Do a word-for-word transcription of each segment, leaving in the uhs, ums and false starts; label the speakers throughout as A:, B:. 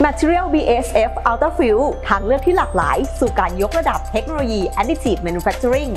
A: Material บี เอ เอส เอฟ Ultra Fill ทางเลือกที่หลากหลายสู่การยกระดับเทคโนโลยี Additive Manufacturing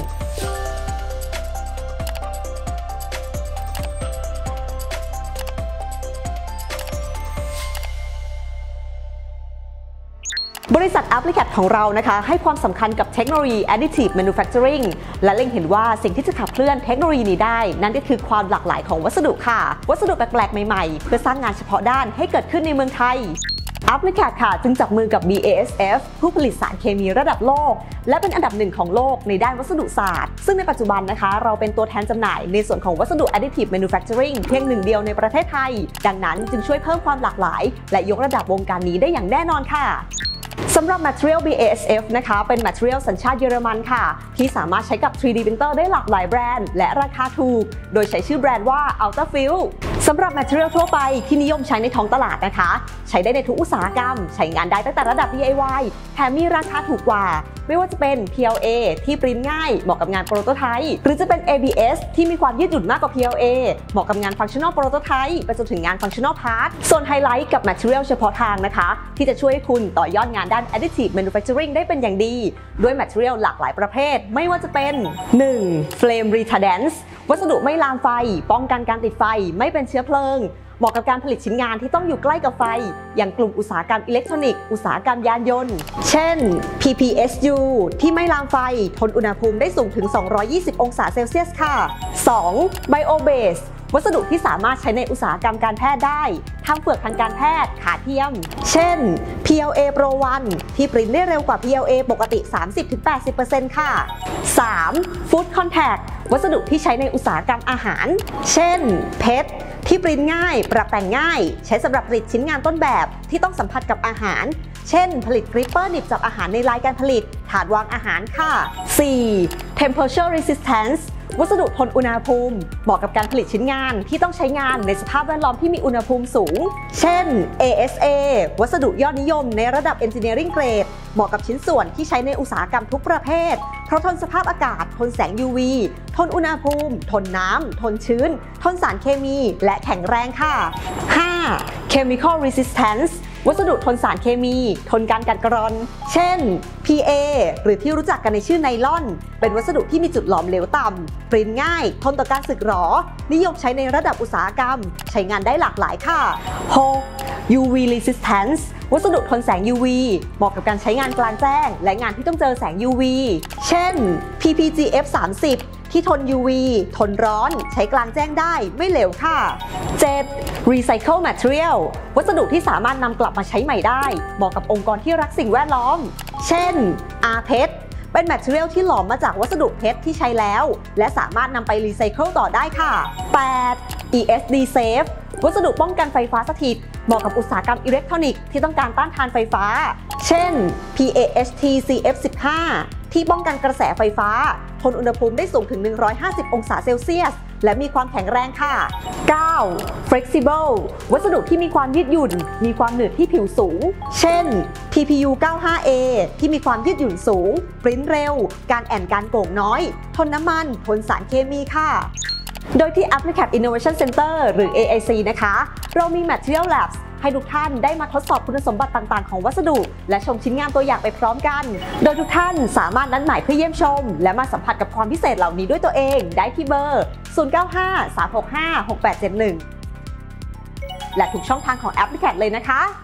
A: บริษัท Applicat ของเรานะคะให้ความสำคัญกับเทคโนโลยี Additive Manufacturing และเล็งเห็นว่าสิ่งที่จะขับเคลื่อนเทคโนโลยีนี้ได้นั่นก็คือความหลากหลายของวัสดุค่ะวัสดุแปลกๆใหม่ๆเพื่อสร้างงานเฉพาะด้านให้เกิดขึ้นในเมืองไทย Applicat ค่ะจึงจับมือกับ บี เอ เอส เอฟ ผู้ผลิตสารเคมีระดับโลกและเป็นอันดับหนึ่งของโลกในด้านวัสดุศาสตร์ซึ่งในปัจจุบันนะคะเราเป็นตัวแทนจำหน่ายในส่วนของวัสดุ Additive Manufacturing เพียงหนึ่งเดียวในประเทศไทยดังนั้นจึงช่วยเพิ่มความหลากหลายและยกระดับวงการนี้ได้อย่างแน่นอนค่ะสำหรับ Material บี เอ เอส เอฟ นะคะเป็น Material สัญชาติเยอรมันค่ะที่สามารถใช้กับ ทรี ดี Printer ได้หลากหลายแบรนด์และราคาถูกโดยใช้ชื่อแบรนด์ว่า Ultra Fill สำหรับ Material ทั่วไปที่นิยมใช้ในท้องตลาดนะคะใช้ได้ในทุกอุตสาหกรรมใช้งานได้ตั้งแต่ระดับ ดี ไอ วาย แถมมีราคาถูกกว่าไม่ว่าจะเป็น พี แอล เอ ที่ปริ้นง่ายเหมาะกับงานโปรโตไทป์หรือจะเป็น เอ บี เอส ที่มีความยืดหยุ่นมากกว่า พี แอล เอ เหมาะกับงาน Functional Prototype ไปจนถึงงาน Functional Part ส่วนไฮไลท์กับ Material เฉพาะทางนะคะที่จะช่วยให้คุณต่อยอดงานด้าน Additive Manufacturing ได้เป็นอย่างดีด้วย Material หลากหลายประเภทไม่ว่าจะเป็น หนึ่ง Flame Retardance วัสดุไม่ลามไฟป้องกันการติดไฟไม่เป็นเชื้อเพลิงเหมาะกับการผลิตชิ้นงานที่ต้องอยู่ใกล้กับไฟอย่างกลุ่มอุตสาหกรรมอิเล็กทรอนิกส์อุตสาหกรรมยานยนต์เช่น พี พี เอส ยู ที่ไม่ลามไฟทนอุณหภูมิได้สูงถึงสองร้อยยี่สิบองศาเซลเซียสค่ะ สอง Bio-Base วัสดุที่สามารถใช้ในอุตสาหกรรมการแพทย์ได้ทำเปลือกทางการแพทย์ขาเทียมเช่น พี แอล เอ Pro วัน ที่ปริ้นได้เร็วกว่า พี แอล เอ ปกติ สามสิบถึงแปดสิบเปอร์เซ็นต์ ค่ะ สาม Food Contact วัสดุที่ใช้ในอุตสาหกรรมอาหารเช่นเพชรที่ปริ้นง่ายปรับแต่งง่ายใช้สำหรับผลิตชิ้นงานต้นแบบที่ต้องสัมผัสกับอาหารเช่นผลิตกริปเปอร์หนีบจับอาหารในลายการผลิตถาดวางอาหารค่ะ สี่ Temperature Resistance วัสดุทนอุณหภูมิเหมาะกับการผลิตชิ้นงานที่ต้องใช้งานในสภาพแวดล้อมที่มีอุณหภูมิสูงเช่น เอ เอส เอ วัสดุยอดนิยมในระดับ Engineering Grade เหมาะกับชิ้นส่วนที่ใช้ในอุตสาหกรรมทุกประเภทเพราะทนสภาพอากาศทนแสง ยู วี ทนอุณหภูมิทนน้ำทนชื้นทนสารเคมีและแข็งแรงค่ะ ห้า Chemical Resistance วัสดุทนสารเคมีทนการกัดกร่อนเช่น พี เอ หรือที่รู้จักกันในชื่อไนลอนเป็นวัสดุที่มีจุดหลอมเหลวต่ำปริ้นง่ายทนต่อการสึกหรอนิยมใช้ในระดับอุตสาหกรรมใช้งานได้หลากหลายค่ะ หก ยู วี Resistance วัสดุทนแสง ยู วี เหมาะกับการใช้งานกลางแจ้งและงานที่ต้องเจอแสง ยู วี เช่น พี พี จี เอฟ สามสิบ ที่ทน ยู วี ทนร้อนใช้กลางแจ้งได้ไม่เหลวค่ะ เจ็ด Recycle Material วัสดุที่สามารถนำกลับมาใช้ใหม่ได้เหมาะกับองค์กรที่รักสิ่งแวดล้อมเช่น อาร์ พี อี ที เป็น Material ที่หลอมมาจากวัสดุเพชรที่ใช้แล้วและสามารถนำไปรีไซเคิลต่อได้ค่ะ แปด อี เอส ดี Safe วัสดุป้องกันไฟฟ้าสถิตเหมาะกับอุตสาหกรรมอิเล็กทรอนิกส์ที่ต้องการต้านทานไฟฟ้าเช่น พี เอ เอช ที ซี เอฟ สิบห้า ที่ป้องกันกระแสไฟฟ้าทนอุณหภูมิได้สูงถึงหนึ่งร้อยห้าสิบองศาเซลเซียสและมีความแข็งแรงค่ะ เก้า Flexible วัสดุที่มีความยืดหยุ่นมีความหนืดที่ผิวสูงเช่น ที พี ยู เก้าสิบห้า เอ ที่มีความยืดหยุ่นสูงปริ้นเร็วการแอนการโก่งน้อยทนน้ำมันทนสารเคมีค่ะโดยที่ Applicat Innovation Center หรือ เอ ไอ ซี นะคะเรามี Material Labs ให้ทุกท่านได้มาทดสอบคุณสมบัติต่างๆของวัสดุและชมชิ้นงานตัวอย่างไปพร้อมกันโดยทุกท่านสามารถนัดหมายเพื่อเยี่ยมชมและมาสัมผัสกับความพิเศษเหล่านี้ด้วยตัวเองได้ที่เบอร์ ศูนย์ เก้า ห้า สาม หก ห้า หก แปด เจ็ด หนึ่ง และทุกช่องทางของ Applicat เลยนะคะ